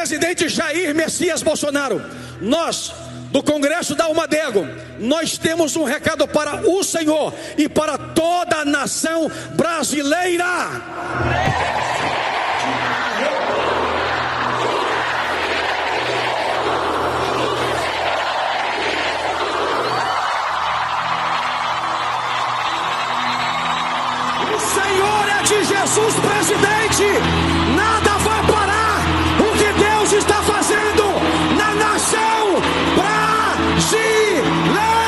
presidente Jair Messias Bolsonaro, nós do Congresso da Almadego, nós temos um recado para o Senhor e para toda a nação brasileira. O Senhor é de Jesus, presidente. Nada vai parar o que Deus está fazendo na nação brasileira.